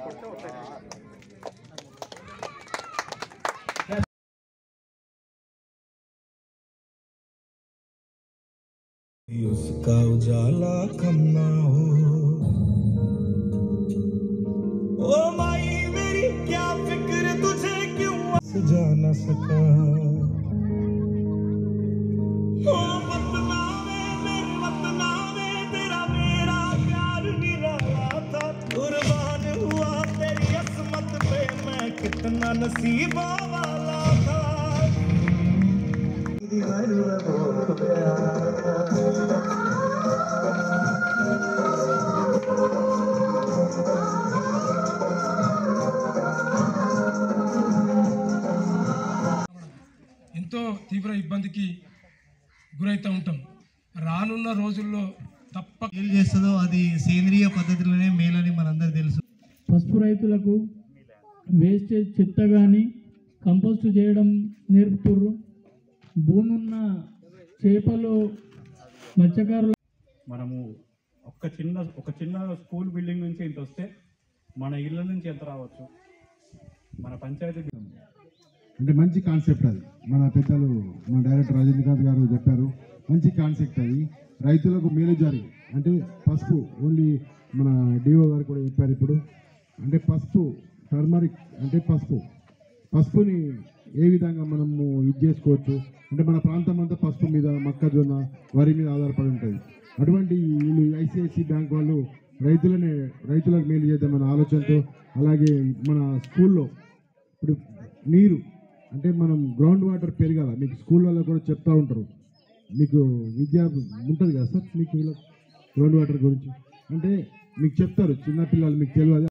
उसका उजाला कम ना हो। ओ माई मेरी क्या फिक्र तुझे क्यों सजा न सका। ओ वतनावे मेरे वतनावे तेरा मेरा प्यार निराला था। कुर्बान हुआ तेरी असमत पे मैं कितना नसीबा वाला था। ఎంతో తీవ్ర ఇబ్బందికి గురైతూ ఉంటాం. రానున్న రోజుల్లో తప్పక ఏం చేస్తుందో అది సేంద్రియ పద్ధతిలోనే మేలని మనందరికీ తెలుసు. పసుపు రైతులకు వేస్టేజ్ చెత్త కానీ కంపోస్ట్ చేయడం నేర్పుతుర్రు. భూమున్న చేపలు మత్స్యకారులు మనము ఒక చిన్న స్కూల్ బిల్డింగ్ నుంచి ఇంత వస్తే మన ఇళ్ళ నుంచి ఎంత రావచ్చు. మన పంచాయతీ అంటే మంచి కాన్సెప్ట్ అది. మన పెద్దలు మన డైరెక్టర్ రజనీకాంత్ గారు చెప్పారు, మంచి కాన్సెప్ట్ అది. రైతులకు మేలు జరిగి అంటే పసుపు ఓన్లీ మన డిఓ గారు కూడా చెప్పారు ఇప్పుడు. అంటే పసుపు టర్మరిక్ అంటే పసుపుని ఏ విధంగా మనము ఇది చేసుకోవచ్చు అంటే మన ప్రాంతం అంతా పసుపు మీద మొక్కజొన్న వరి మీద ఆధారపడి ఉంటుంది. అటువంటి వీళ్ళు ఐసిఐసి బ్యాంక్ వాళ్ళు రైతులకు మేలు చేద్దామన్న ఆలోచనతో, అలాగే మన స్కూల్లో ఇప్పుడు నీరు అంటే మనం గ్రౌండ్ వాటర్ పెరగాల. మీకు స్కూళ్ళలో కూడా చెప్తూ ఉంటారు, మీకు విద్య ఉంటుంది కదా సార్, మీకు గ్రౌండ్ వాటర్ గురించి అంటే మీకు చెప్తారు చిన్నపిల్లలు, మీకు తెలియదు.